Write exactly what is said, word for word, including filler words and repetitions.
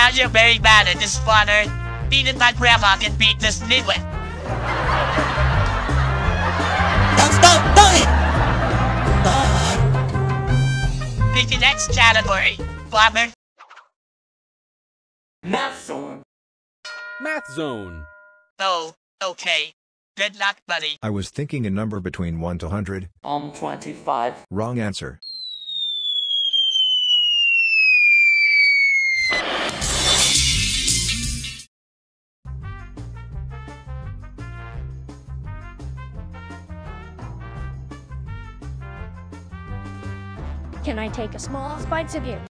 Are you very bad at this, father? Even my grandma can beat this nitwit. Stop, stop, stop it! Pick the next category, Bomber. Math zone. Math zone. Oh, okay. Good luck, buddy. I was thinking a number between one to one hundred. Um, twenty-five. Wrong answer. Can I take a small bite of you?